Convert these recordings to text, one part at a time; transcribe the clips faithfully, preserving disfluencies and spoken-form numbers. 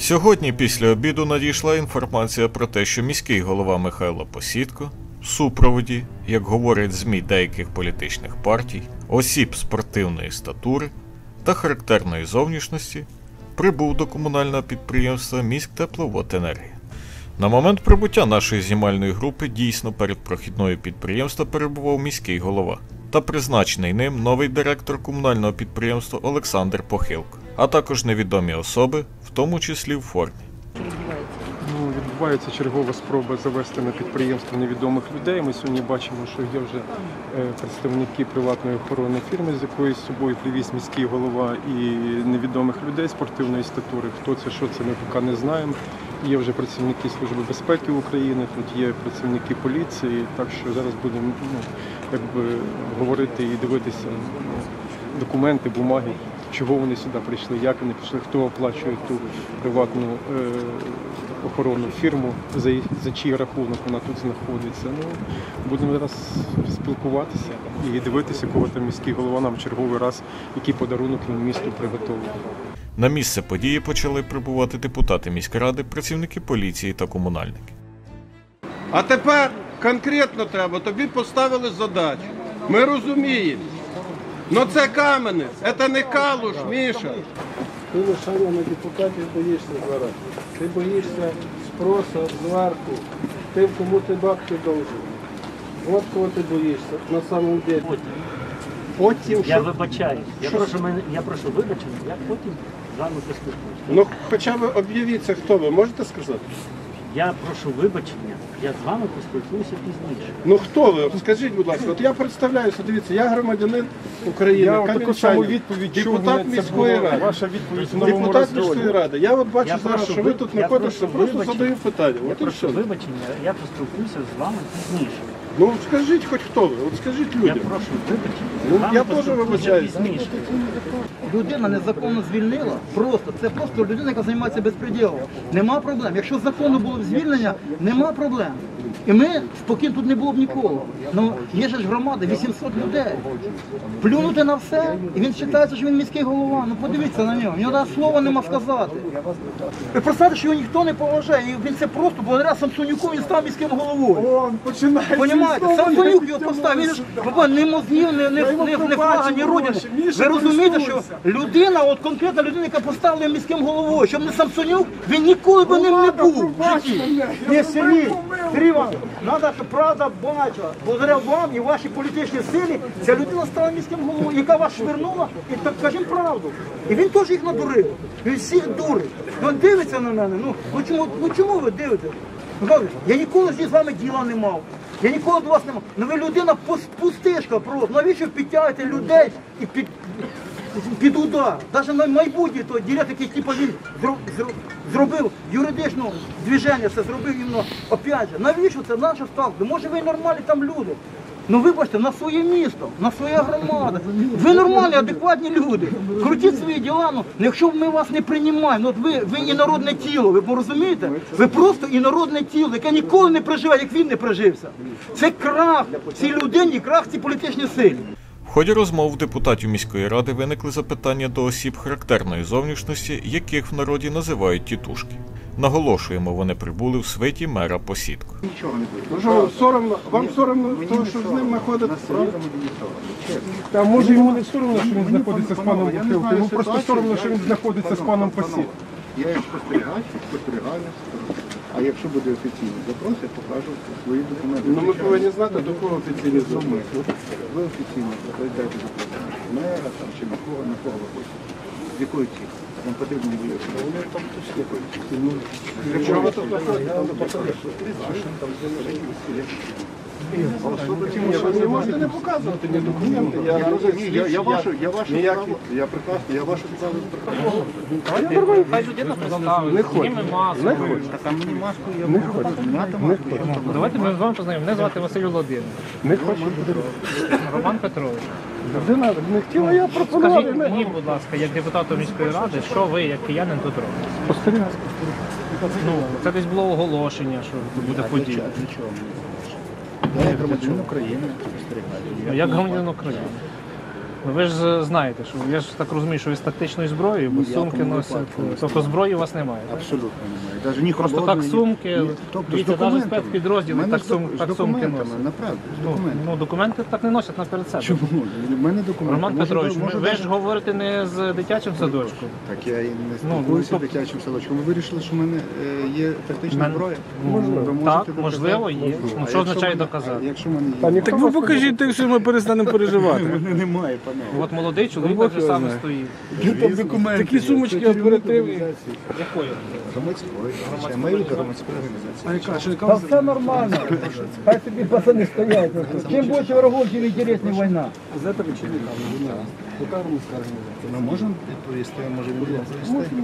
Сьогодні після обіду надійшла інформація про те, що міський голова Михайло Посідко в супроводі, як говорять ЗМІ деяких політичних партій, осіб спортивної статури та характерної зовнішності прибув до комунального підприємства «Міськтепловоденергія». На момент прибуття нашої знімальної групи дійсно перед прохідною підприємства перебував міський голова та призначений ним новий директор комунального підприємства Олександр Похилко, а також невідомі особи, в тому числі в формі. Ну, відбувається чергова спроба завести на підприємство невідомих людей. Ми сьогодні бачимо, що є вже представники приватної охоронної фірми, з якої з собою привіз міський голова, і невідомих людей спортивної статури. Хто це, що це, ми поки не знаємо. Є вже працівники Служби безпеки України, тут є працівники поліції, так що зараз будемо ну, якби, говорити і дивитися ну, документи, бумаги, чого вони сюди прийшли, як вони прийшли, хто оплачує ту приватну е, охоронну фірму, за, за чий рахунок вона тут знаходиться. Ну, будемо зараз спілкуватися і дивитися, кого там міський голова нам черговий раз, який подарунок він місту приготовив. На місце події почали прибувати депутати міськради, працівники поліції та комунальники. А тепер конкретно треба, тобі поставили задачу. Ми розуміємо. Но це Кам'янець, це не Калуш, Міша. Ти лишання на депутатів боїшся зараз. Ти боїшся спросу зверху, тим, кому ти бабки должен. От кого ти боїшся, на самом деле. Потім, я що... вибачаю. Я прошу, мене, я прошу вибачення, я потім з вами поспілкуюся. Ну, хоча б об'явіться, хто ви, можете сказати? Я прошу вибачення, я з вами поспілкуюся пізніше. Ну хто ви? Скажіть, будь ласка, от я представляюся, дивіться, я громадянин України, я таку саму відповідь депутат міської ради. Ваша відповідь в депутат міської ради. Я от бачу я зараз, прошу, що ви тут знаходитеся, просто задаю питання. Я от прошу вибачення, я поспілкуюся з вами пізніше. Ну скажіть хоч хто ви, от скажіть людям. Я прошу вибачення. Ну, я теж вибачаюся. Людина незаконно звільнила, просто, це просто людина, яка займається безпреділом. Нема проблем. Якщо законно було б звільнення, нема проблем. І ми спокійно тут не було б нікого. Ну, є ж громада, вісімсот людей. Плюнути на все, і він вважається, що він міський голова. Ну подивіться на нього, в нього навіть слова нема сказати. Ви представте, що його ніхто не поважає, і він це просто, благодаря Самсонюку, він став міським головою. Понімаєте, Самсонюк його поставив, він ж не мозгів, не, не, не, не флага, ні родини. Ви розумієте, що людина, от конкретна людина, яка поставила міським головою, щоб не Самсонюк, він ніколи б ним не був в житті. Ні, Сергій, Сергій Іванович, треба, щоб правда бачила, благодаря вам і вашій політичній силі, ця людина стала міським головою, яка вас швирнула, і так кажемо правду. І він теж їх надурив, він всіх дурить. Він дивиться на мене, ну, ну, чому, ну чому ви дивитесь? Я ніколи з вами діла не мав. Я ніколи до вас не мав. Ну ви людина пустишка просто. Навіщо підтягуєте людей і під, під удар? Навіть на майбутнє то ділять, який типу він зробив юридичне движення, це зробив іменно, опять же. Навіщо це наша ставка? Може ви нормальні там люди? Ну вибачте, на своє місто, на своя громада. Ви нормальні, адекватні люди. Крутіть свої діла, ну якщо ми вас не приймаємо, ну, от ви, ви інородне тіло, ви розумієте? Ви просто інородне тіло, яке ніколи не проживе, як він не прожився. Це крах цій людині, крах цій політичній силі. В ході розмов депутатів міської ради виникли запитання до осіб характерної зовнішності, яких в народі називають тітушки. Наголошуємо, вони прибули в свиті мера Посідко. Нічого не буде. Ну, соромно, вам соромно того, що з ним знаходиться? Та може йому не соромно, що він знаходиться з паном Похилко, йому просто соромно, що він знаходиться з паном Посідко. Я як спостерігач, спостерігаю. А якщо буде офіційний запрос, я покажу свої документи. Ну ми повинні знати, до кого офіційний запрос. Ви офіційно дайте запрос мера там, чи на кого, на кого ви хочете. З якої цілі? Вам потрібно буде. Вони там тут з якої цілі. Якщо ви тут знаходите, ви не можете не показувати ні документи. Я розумію, я вашу, я вашу право, я прекрасно, я вашу право прекрасно. Хай людина представить, Не хочу. Не хочу. Там мені маску, я Не хочу. Не хочу. Давайте ми з вами познайомимо. Мене звати Василь Володимир. Не хочу. Роман Петрович. Людина не хотіла, я пропонував. Скажіть мені, будь ласка, як депутату міської ради, що ви, як киянин, тут робите? Спостерігаю. Ну, це десь було оголошення, що буде подія. Я як громадянин України спостерігаю. Ну, як громадянин України. Ну, ви ж знаєте, що я ж так розумію, що ви з тактичною зброєю, бо Ні, сумки якому носять. випадку не Тобто зброї у вас немає. так? Абсолютно немає. Навіть ні Просто холодної, так сумки, ні- тобто з дивіться, навіть документами. спецпідрозділи Мене так з сум- док- з так сумки документами, носять. направду, з Ну, документами. ну, документи так не носять наперед себе. Чому? У мене документи. Роман Може, Петрович, може, ви, ви навіть- ж говорите не з дитячим садочком. Так я і не Ну, спілкуюся ну, з дитячим садочком. Ви вирішили, що в мене е, є тактична Мен- зброя? Можливо. Ви можете Так, доказати? можливо, є. Ну, А що якщо означає в мене- доказати? а Якщо в мене Та є. ніхто Так ви вас не покажіть тих, що ми перестанемо переживати. Мене немає, панове. От молодий чоловік Бог так же його саме знає. стоїть. Там документи. Такі сумочки оперативні. Якою? Громадської. Ще маю до громадської організації. А яка? Що яка? Та все нормально. Хай собі пацани стоять. Чим більше врагов, тим інтересніше війна. З этого чи не там? Яка громадська організація? Ми можемо відповісти, може будемо відповісти.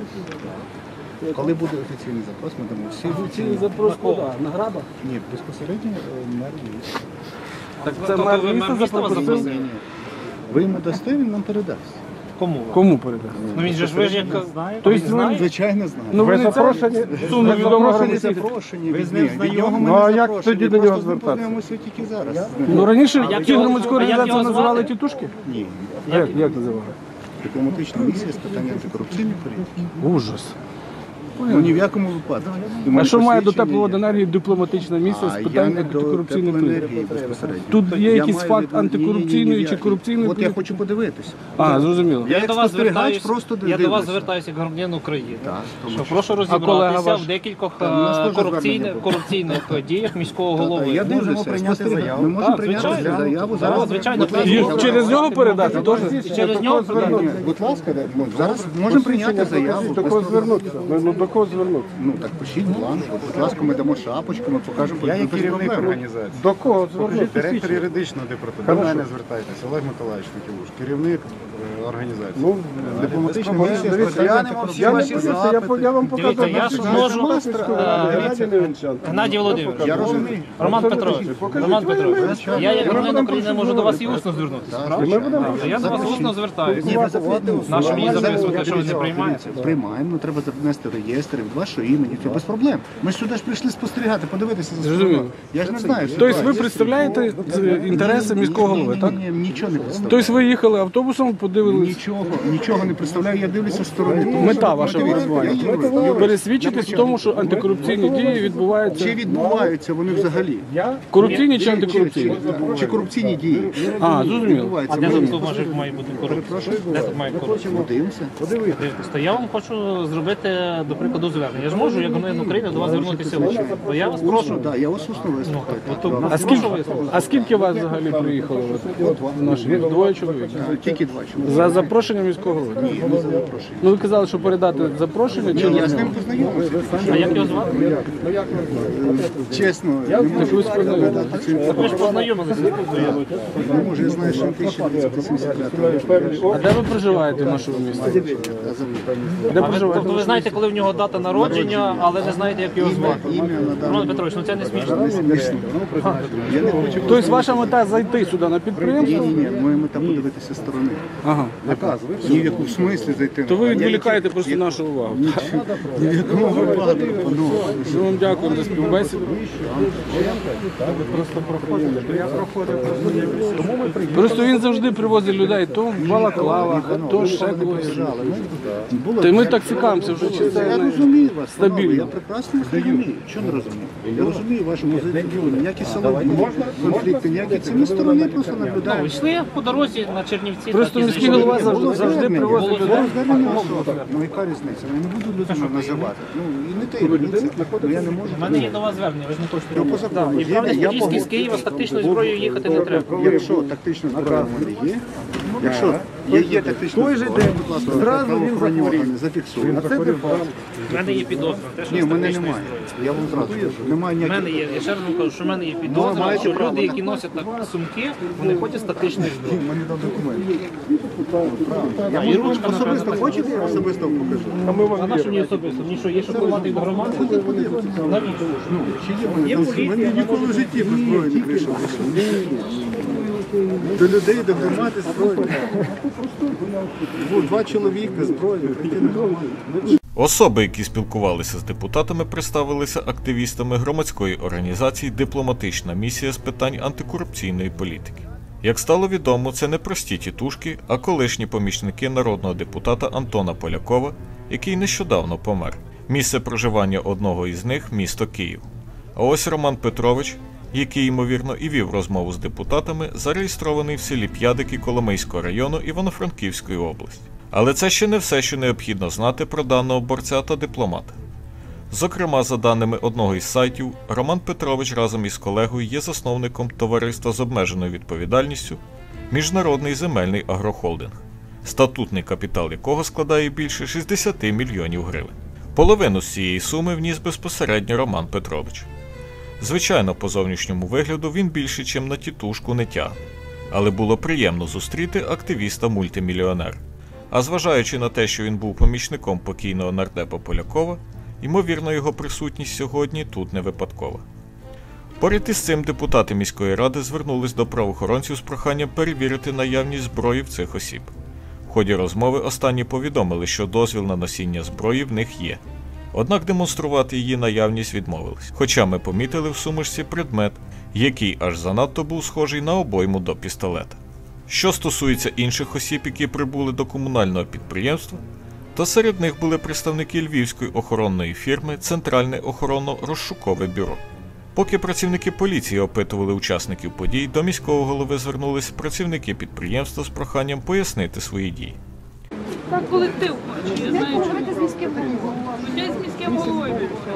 Коли буде офіційний запрос, ми дамо всі Офіційний запрос куди? На граба? Ні, безпосередньо е, мер міста. Так це Тобто мер ви міста мер міста вас запросив? запросив? Ви йому дасте, він нам передасть. Кому? Кому передасть? Ну він же ж ви ж як Тобто він ви- знає? Звичайно, знаю. Ну Ви ви не запрошені? це Ви сумно відомо запрошені? Ви громадські. запрошені. Ви від з ним нього. Від знайомі? нього ми Ну, а не як запрошені. тоді до Просто нього з ним звертатися? познайомимося тільки зараз. Ну раніше А як ті його- громадські а як організації його називали звати? тітушки? Ні. А як, як називали? Дипломатична місія з питань антикорупційної політики. Ужас. Ну ні в якому випадку. І А моє що має до посвідчення є. тепловоденергії дипломатична місія з А я питань не до антикорупційної політики? теплоенергії безпосередньо. Тут є Я якийсь маю факт відно- антикорупційної Ні-ні-ні, чи я- корупційної От я політики? хочу подивитися. А, зрозуміло. Я Я як до вас спостерігач звертаюся, просто я до вас дивлюся. звертаюся як громадянин України. Так, тому Що що- прошу колега розібратися ваш? в декількох Та, у нас е, теж корупційних, звернення було. корупційних діях міського Та, голови. Я Можемо дивлюся, прийняти спостерігаю. заяву. Ми можемо Так, прийняти звичайно. заяву Так, зараз. звичайно, Будь ласка, І прийняти. через нього передати теж? Через нього Ні, будь ласка, да, ну, зараз можемо прийняти заяву. До кого звернутися? Ну, ну, до кого звернутися? Ну так пишіть бланк, будь ласка, ми дамо шапочку, ми покажемо. Я є без керівник проблем. організації. До кого звернутися? Директор юридичного департаменту. До мене звертайтеся, Олег Миколаївич Никілуш, керівник е, організації. Ну, Дипломатична ну, місія з дивіться, питань я антикорупційної я не політики. боюся, я, по- я вам Дивіться, показав. я ж можу, е, Геннадій Володимирович, Я розумію. Роман Петрович, Роман Петрович, я як громадянин України можу до вас і усно звернутися. правильно? Я до вас усно звертаюся. Ні, ви запитайте. Наше мені Це- записувати, що ви не дивіться, приймаєте. Приймаємо, ну, треба внести реєстр від вашого імені, це без проблем. Ми ж сюди ж прийшли спостерігати, подивитися за Зрозуміло. стороною. Я ж не знаю. Тобто ви представляєте е, інтереси міського голови, так? Ні, ні, ні, нічого не представляю. Тобто ви їхали автобусом, подивились, Нічого, нічого не представляю, я дивлюся з сторони. Тому мета що вашого мотивація, перебування. я юрист. Пересвідчитись в тому, що антикорупційні дії Чи відбуваються відбуваються вони взагалі? корупційні чи антикорупційні? Чи корупційні дії? А, зрозуміло. А Відбуваються де вони? тут може має бути корупція? Де тут має корупція? Подивимося. Дивіться, то я вам хочу зробити, до прикладу, звернення. Я ж можу, як громадянин України, до вас звернутися лично. То я вас прошу. Так, я вас усно вислухаю. От тут А скільки, а скільки вас взагалі приїхало в наш міст? Двоє чоловік? Тільки два чоловіка. За запрошенням міського голови? Ні, не за запрошення. Ну ви казали, що передати запрошення чи Ні, я з ні? ним познайомився. А як його звати? Чесно, не можу ви спознайомилися. передати цю Ви ж інформацію. познайомилися. Не можу, я знаю, що він тисяча дев'ятсот сімдесят п'ятого. А де ви проживаєте в нашому місті? Де А ви, проживаєте? тобто ви знаєте, коли в нього дата народження, але не знаєте, як його звати. Ім'я на Роман даний Петрович, ну це не смішно. Я не хочу. Тобто ваша мета зайти сюди на Ні, підприємство? ні, ні, моя мета подивитися з сторони. Ага. Ні в якому смислі зайти. То ви Я відволікаєте які- просто нашу увагу. Ні в якому випадку. Ну, Ми вам дякуємо за співбесіду. Просто він завжди привозить людей то в балаклавах, то ще когось. Та й ми так цікавимося вже, чи Я це не розумію вас, стабільно. панове, я прекрасно вас розумію. Що не розумію? Я розумію вашу позицію. Ніякі силові конфлікти, ніякі це ми з сторони просто Ну, наблюдаємо. йшли по дорозі на Чернівці. Просто так і міський зайшли. голова завжди, завжди привозить людей. Було звернення особи. Ну яка різниця? Я не буду людину називати. Ну і не таємниця. Ну я не можу. У мене є до вас звернення, ви ж не хочете. Ну, по закону І є, правда, я Подільський з погоджуюсь. Києва з тактичною зброєю їхати не треба. Якщо тактична зброя в мене є, якщо є, є тактична зброя, будь ласка, правоохоронні органи зафіксують. У мене є підозра. те, що Ні, в мене тактичної немає. зброї. Я вам зразу кажу. Немає У ніяких. мене є, я ще раз вам кажу, що в мене є Ну, підозра, маєте що право. люди, які носять так сумки, вони ходять з тактичною зброєю. Мені дав документи. Да, і ручка, Особисто напевно, хочете, я особисто вам покажу. А на що мені особисто? Мені що, є що ховати від громади? Навіщо? Ну, чи є в мене там в мене ніколи в житті без зброї не прийшов. До людей, до громади зброї. Було два чоловіка зброї, прийти на громаду. Особи, які спілкувалися з депутатами, представилися активістами громадської організації «Дипломатична місія з питань антикорупційної політики». Як стало відомо, це не прості тітушки, а колишні помічники народного депутата Антона Полякова, який нещодавно помер. Місце проживання одного із них – місто Київ. А ось Роман Петрович, який, ймовірно, і вів розмову з депутатами, зареєстрований в селі П'ядики Коломийського району Івано-Франківської області. Але це ще не все, що необхідно знати про даного борця та дипломата. Зокрема, за даними одного із сайтів, Роман Петрович разом із колегою є засновником товариства з обмеженою відповідальністю «Міжнародний земельний агрохолдинг», статутний капітал якого складає більше шістдесят мільйонів гривень. Половину з цієї суми вніс безпосередньо Роман Петрович. Звичайно, по зовнішньому вигляду він більше, чим на тітушку, не тягне. Але було приємно зустріти активіста-мультимільйонера. А зважаючи на те, що він був помічником покійного нардепа Полякова, ймовірно, його присутність сьогодні тут не випадкова. Поряд із цим депутати міської ради звернулись до правоохоронців з проханням перевірити наявність зброї в цих осіб. В ході розмови останні повідомили, що дозвіл на носіння зброї в них є. Однак демонструвати її наявність відмовились. Хоча ми помітили в сумочці предмет, який аж занадто був схожий на обойму до пістолета. Що стосується інших осіб, які прибули до комунального підприємства, то серед них були представники львівської охоронної фірми «Центральне охоронно-розшукове бюро». Поки працівники поліції опитували учасників подій, до міського голови звернулись працівники підприємства з проханням пояснити свої дії. Так колектив хоче, я знаю, що ви з міським головою. Я з міським головою.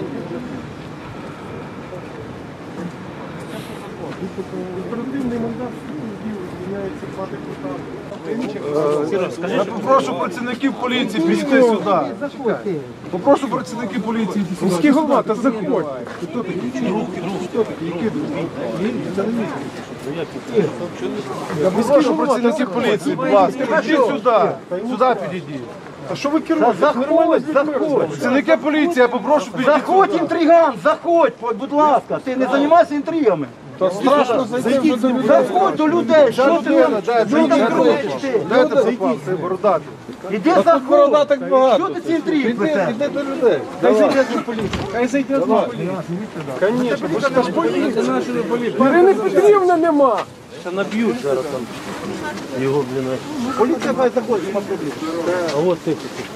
Оперативний мандат звільняється два депутати. Я попрошу працівників поліції підійти сюди. Попрошу працівників поліції підійти сюди. Міський голова, та заходь. Хто такий? Хто такий? Який друг? Це не міський. Я попрошу працівників поліції, будь ласка, підійдіть сюди. Сюди підійдіть. А що ви керуєте? Заходь, заходь. Працівники поліції, я попрошу підійти Заходь, сюди. інтриган, заходь, будь ласка. Ти не займайся інтригами. Та страшно зайти вже до людей. Заходь до людей, що ти Людина, дай, що ти крутиш ти? Дайте попав, це бородатий. Іди Борода так заходь. багато. Що ти ці інтриги плетеш? Іди до людей. Хай зайде до поліції. Хай зайде до поліції. Звісно, бо ж це ж поліція. Ірини Петрівни нема. Ще наб'ють зараз там. Його, блін. Поліція хай заходить, нема проблем. А от ти.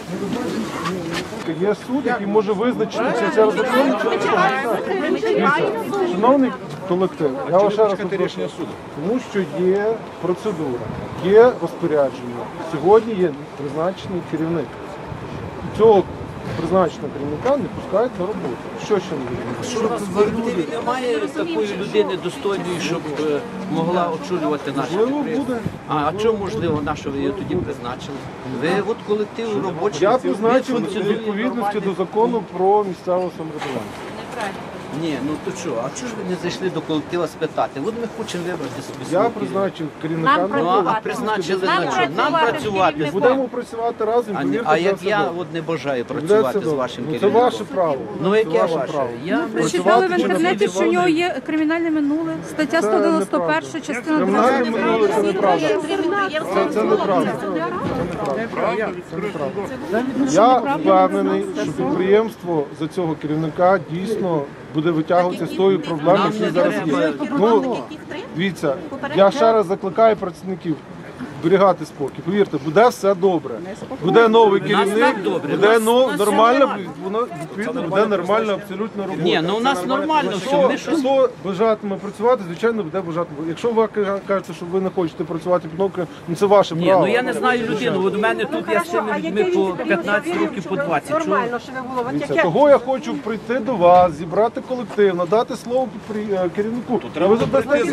Є суд, який може визначити, чи це законно, чи не законно. Шановний колектив, я вас ще раз попрошу, тому що є процедура, є розпорядження. Сьогодні є призначений керівник. І цього призначеного керівника не пускають на роботу. Що ще не відбувається? У нас в колективі немає такої людини достойної, щоб е, могла очолювати наше Можливо, підприємство? буде. А, а чому можливо, на що ви її тоді призначили? Ви от колектив робочий. Я ви призначив у функціонує відповідності нормально. до закону про місцеве самоврядування. Ні, ну то що, а чого ж ви не зайшли до колектива спитати? От ми хочемо вибрати собі Я свого призначив керівника. керівника. Ну, а призначили на що? Нам працювати. Будемо працювати разом, А, повірте, а як це я добре. от не бажаю Буде працювати все з добре. вашим Ну, це керівником? ваше право. Ну Це яке ваше ваше? право. Я Читали в чи не інтернеті, що в нього працювати? є кримінальне минуле, стаття Це сто дев'яносто перша, неправда. частина Кримінальне друга. минуле це неправда. Це, це неправда. Це неправда. Це неправда. Я впевнений, що підприємство за цього керівника дійсно буде витягуватися з тої проблеми, Нам які не зараз треба. є. Ну, дивіться, я ще раз закликаю працівників зберігати спокій. Повірте, буде все добре. Буде новий нас керівник, так добре. буде Нас- но- нас все нормально, нормально. воно відповідно буде нормальна абсолютно робота. Ні, ну у нас нормально все. Ми щось Хто бажатиме працювати, звичайно, буде бажати. Якщо ви кажете, що ви не хочете працювати під окрем, ну це ваше Ні, право. ну я не знаю людину. От у мене тут я з цими людьми по п'ятнадцять років, по двадцять. Чого? Нормально, що ви було. Дивіться, того я хочу прийти до вас, зібрати колектив, надати слово підпри- е, керівнику. Ви задасте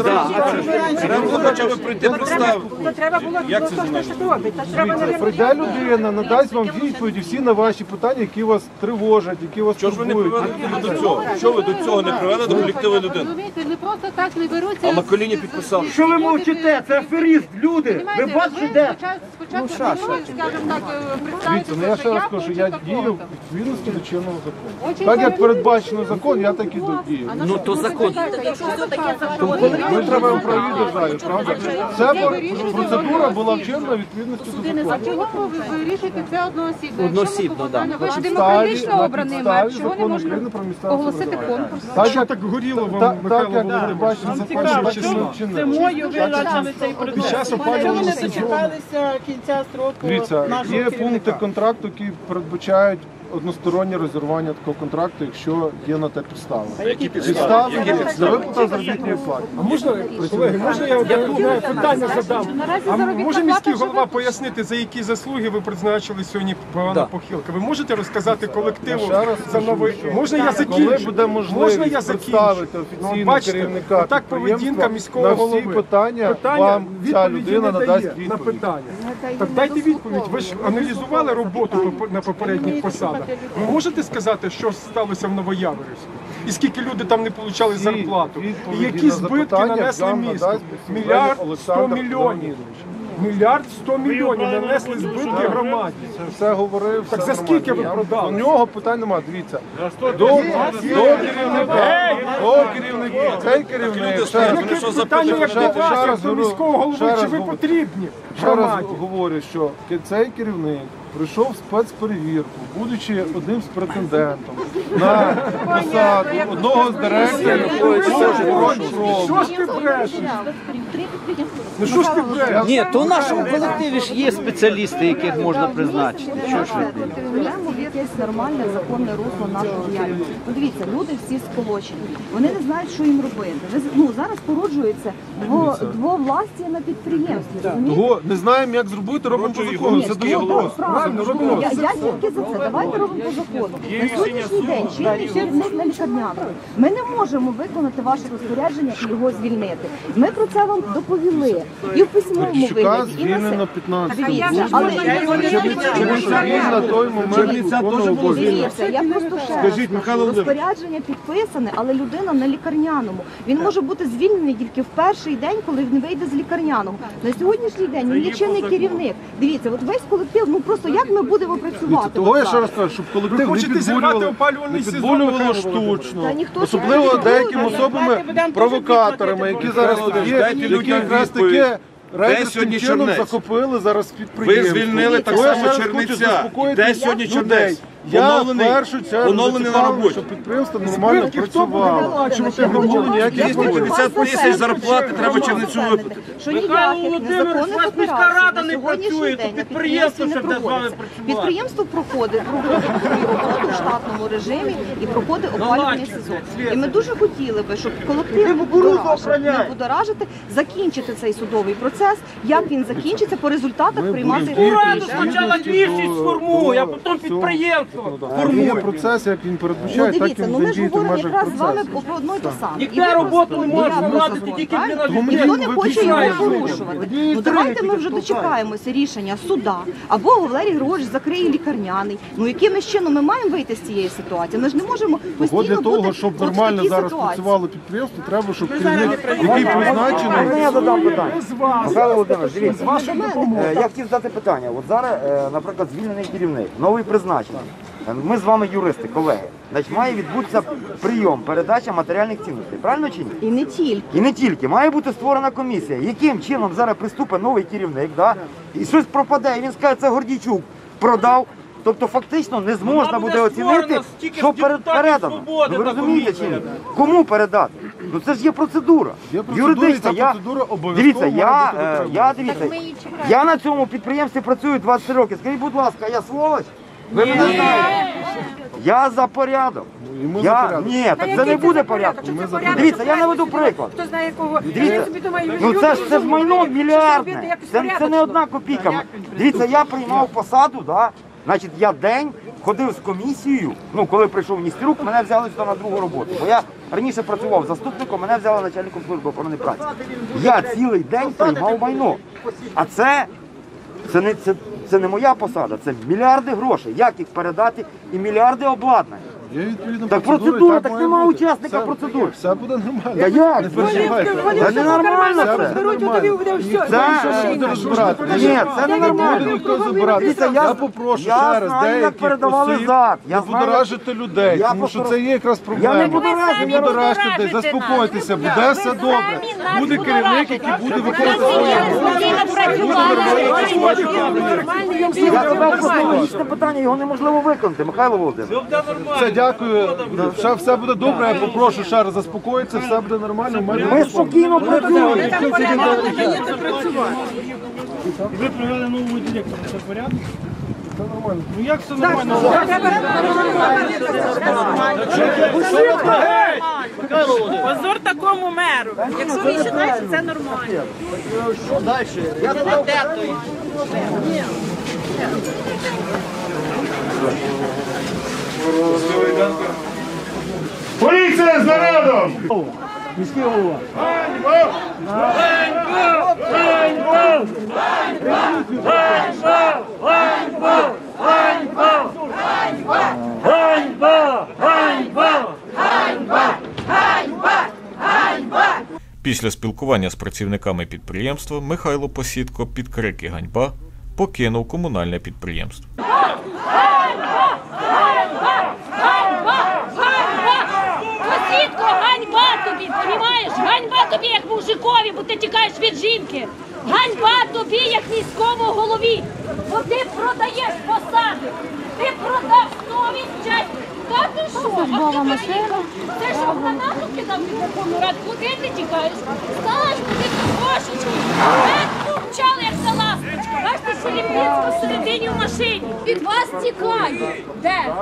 Треба прийти представити. То треба було Як це то, що робить. Та треба, Дивіться, мабуть, прийде людина, надасть вам відповіді всі на ваші питання, які вас тривожать, які вас Що ж ви не турбують. привели до цього? Що ви до цього не привели до колективу людини? розумієте, не просто так не беруться. А на коліні підписали. Що ви мовчите? Це аферіст, люди. Ви бачите, де? Спочатку, скажімо так, представити Дивіться, ну я ще раз я кажу, хочу я такого. дію в відповідності до чинного закону. Очень Так як правильно. передбачено закон, я так і дію. Ну то закон. Якщо все таке Ми треба в правовій державі, правда? Це процедура процедура була вчинена відповідності до А закону. чого ви вирішуєте це одноосібно? Одноосібно, да. Ви ж На демократично підставі- обраний на мер, підставі чого не закону можна України про місцеве оголосити самоврядування. конкурс? Так, Що як- так горіло вам, так, Михайло так, як Володимирович? бачите, Нам це цікаво, перше чому число вчинили. Зимою ви почали цей Під процес. час Чому опалювального не сезону. дочекалися кінця строку Дивіться, нашого є пункти керівника? контракту, які передбачають одностороннє розірвання такого контракту, якщо є на те підстави. Які Підстави для виплати заробітної плати. А можна, колеги, можна я одне одне питання задам? А може міський голова пояснити, за які заслуги ви призначили сьогодні Павла Похилка? Ви можете розказати колективу Ще раз за новий... Можна я закінчу? Коли буде можливість Можна я закінчу? представити Ну, офіційно бачите, керівника отак поведінка підприємства, міського на всі голови. питання, Питання, вам ця відповіді людина не надасть дає на відповідь. питання. Так дайте відповідь. Ви ж аналізували роботу на попередніх посадах. Ви можете сказати, що сталося в Новояворівську? І скільки люди там не отримали зарплату? І відповіді які на збитки запитання нанесли вам місту? надасть Мільярд сто Олександр мільйонів. Леонідович. Мільярд сто мільйонів нанесли збитки громаді. Все говорив, Так все за скільки ви нормально. продали? У нього питань немає, дивіться. До, до керівника, до керівника, цей керівник, ще раз, Яке питання, як до ще вас, як раз до говорю, міського голови, ще раз чи ви говорю. потрібні ще раз громаді? говорю, що цей керівник прийшов в спецперевірку, будучи одним з претендентом на посаду одного з директорів. Що ж ти брешеш? Ну що ж ти брешеш? Ні, то в нашому колективі ж є спеціалісти, яких можна призначити. Що ж ви? Маємо якесь нормальне законне русло нашого діяльності. Подивіться, люди всі сколочені. Вони не знають, що їм робити. Ви з- Ну зараз породжується дво, двовластя на підприємстві. розумієте? Того не знаємо, як зробити, робимо по закону. Це дуже Ну, просто. правильно, робимо. я, я тільки за це. Давайте робимо по закону. На сьогоднішній день чинний керівник на лікарняному. Ми не можемо виконати ваше розпорядження і його звільнити. Ми про це вам доповіли. І в письмовому Мерчука вигляді, і на звільнено це. п'ятнадцятого Дивіться, але Тому що він на той момент виконував обов'язки. Дивіться, я просто ще раз Скажіть, Михайло кажу, Володимирович. розпорядження підписане, але людина на лікарняному. Він може бути звільнений тільки в перший день, коли він вийде з лікарняного. На сьогоднішній день він є чинний керівник. Дивіться, от весь колектив, ну просто як ми будемо працювати? Того я от ще раз зараз? кажу, щоб Ви колектив не хочете зірвати підбурювали, опалювальний не сезон, підбурювали Михайло Володимирович? штучно. Та ніхто Особливо ж не деякими підбурює. особами, провокаторами, які зараз тут є, які якраз таке рейдерським чином захопили зараз підприємство. Ви звільнили так Тому я само ще раз хочу Чернеця. заспокоїти Де сьогодні людей. Чернець? Я Оновлений- першу чергу оновлений на зацікавлений, роботі. щоб підприємство нормально Збитки хто буде працювало. виплачувати Щоб не було громаді? ніяких двісті п'ятдесят тисяч зарплати треба Чернецю виплатити. Що ніяких незаконних операцій на сьогоднішній день на підприємстві не проводиться. Підприємство проходить, проводить свою роботу в штатному режимі і проходить опалювальний сезон. І ми дуже хотіли би, щоб колектив не будоражити, закінчити цей судовий процес. Як він закінчиться, по результатах приймати Раду рішення. спочатку більшість сформує, а потім підприємство формує. Є процес, як він Ну передбачає, так і дивіться, ну він ми ж діяти в говоримо межах якраз з вами процесу. про одно й те саме. Ніхто І ви роботу просто- не може я формувати просто тільки правильно? для нас. Ніхто не Ви хоче його підтримуєте. порушувати. Ви Ну давайте ми вже дочекаємося рішення суда. Або Валерій Григорович закриє лікарняний. Ну якимось чином ми маємо вийти з цієї ситуації? Ми ж не можемо Бо постійно для бути того, щоб от в нормально такій зараз ситуації. працювало підприємство, треба, щоб керівник, який призначений, Можна я задам питання? Михайло Володимирович, дивіться, Ваша допомога. е, я хотів задати питання. От зараз, е, наприклад, звільнений керівник, новий призначений. Е, Ми з вами юристи, колеги. Значить, має відбутися прийом, передача матеріальних цінностей. Правильно чи ні? І не тільки. І не тільки. Має бути створена комісія. Яким чином зараз приступить новий керівник, да? І щось пропаде, і він скаже, це Гордійчук продав. Тобто фактично не зможна буде оцінити, що перед передано. Ну, ви розумієте чи ні? Кому передати? Ну це ж є процедура. Є процедура, і Юридична. ця Я... процедура обов'язково Дивіться, має я, бути е, дотримана. я дивіться, я на цьому підприємстві працюю двадцять років. Скажіть, будь ласка, я сволоч? Ви мене знаєте? Я за порядок. ми Я... за порядок. Ні, так це не буде порядку. Дивіться, я наведу приклад. Хто знає кого? Дивіться, ну це ж це ж майно мільярдне. Це, це не одна копійка. Дивіться, я приймав посаду, да? Значить, я день ходив з комісією. Ну, коли прийшов Ністерук, мене взяли сюди на другу роботу. Бо я раніше працював заступником, мене взяли начальником служби охорони праці. Я цілий день приймав майно. А це, це не це, це не моя посада, це мільярди грошей. Як їх передати і мільярди обладнань. Є відповідна Так процедура, процедура, і так має нема бути. учасника Все- процедури. Все буде нормально. Та як? Не переживайте. Та не нормально Все це. буде нормально. Це буде розбирати. Ні, це не Не нормально. буде ніхто забирати. Дивіться, Я я- попрошу я ще раз знаю, як деяких передавали осіб зад. Я не знаю, будоражити людей, Я тому що постар- це є якраз Я проблема. не будоражу, я Будоражте людей, заспокойтеся, буде все добре. Буде керівник, який буде виконувати свою Я тебе просто логічне питання, його неможливо виконати, Михайло Володимирович. Все, дякую. Ще все буде добре. Я попрошу ще раз заспокоїтися, все буде нормально. Ми спокійно працюємо. Ви привели нового директора, це порядок? Це нормально. Ну як це нормально? Позор такому меру. Якщо він вважає, що це нормально. Що далі? Я додав. Поліція з народом! Міський голова. Після спілкування з працівниками підприємства Михайло Посідко під крики «Ганьба» покинув комунальне підприємство. Посідко, ганьба тобі, понімаєш? Ганьба тобі, як мужикові, бо ти тікаєш від жінки. Ганьба тобі, як міському голові, бо ти продаєш посади. Ти продав совість, честь. Та ти що? А ти приїхав? Це що, гранату кидав від Верховну Раду? Куди ти тікаєш? Стань, куди ти кошечки. Петку вчали, як за ласточка. Бачите, Шелепінська всередині в машині. Від вас тікає. Де?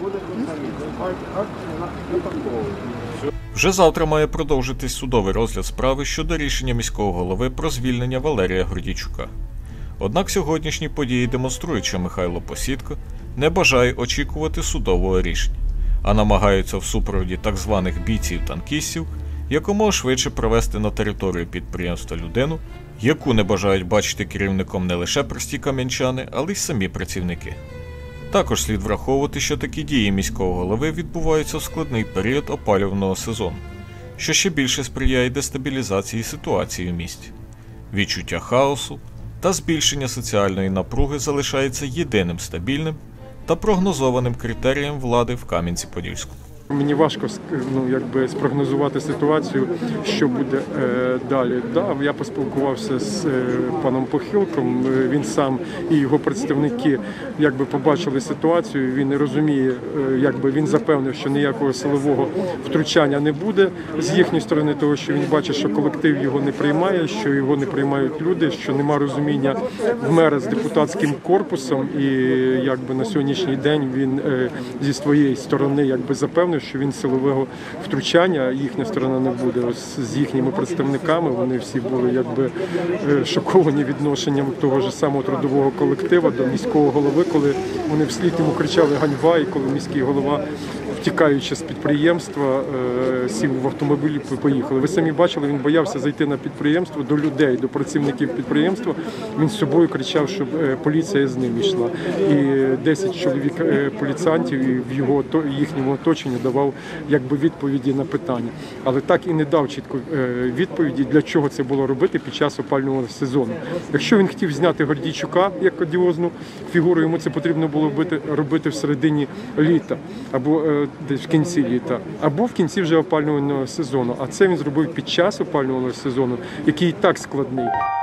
Вже завтра має продовжитись судовий розгляд справи щодо рішення міського голови про звільнення Валерія Гордійчука. Однак сьогоднішні події демонструють, що Михайло Посідко не бажає очікувати судового рішення, а намагаються в супроводі так званих бійців-танкістів якомога швидше провести на територію підприємства людину, яку не бажають бачити керівником не лише прості кам'янчани, але й самі працівники. Також слід враховувати, що такі дії міського голови відбуваються в складний період опалювального сезону, що ще більше сприяє дестабілізації ситуації в місті. Відчуття хаосу та збільшення соціальної напруги залишається єдиним стабільним та прогнозованим критерієм влади в Кам'янці-Подільському. Мені важко ну, якби, спрогнозувати ситуацію, що буде е, далі. Да, я поспілкувався з е, паном Похилком, він сам і його представники якби, побачили ситуацію, він розуміє, е, якби, він запевнив, що ніякого силового втручання не буде з їхньої сторони, того, що він бачить, що колектив його не приймає, що його не приймають люди, що нема розуміння в мера з депутатським корпусом, і якби, на сьогоднішній день він е, зі своєї сторони якби, запевнив, що він силового втручання, їхня сторона не буде. Ось з їхніми представниками вони всі були якби шоковані відношенням того ж самого трудового колективу до міського голови, коли вони вслід йому кричали «ганьба», і коли міський голова, втікаючи з підприємства, сів в автомобіль і поїхали. Ви самі бачили, він боявся зайти на підприємство до людей, до працівників підприємства. Він з собою кричав, щоб поліція з ним йшла. І десять чоловік поліціантів в його їхньому оточенні давав якби відповіді на питання. Але так і не дав чітко відповіді, для чого це було робити під час опалювального сезону. Якщо він хотів зняти Гордійчука як одіозну фігуру, йому це потрібно було робити в середині літа або десь в кінці літа, або в кінці вже опалювального сезону. А це він зробив під час опалювального сезону, який і так складний.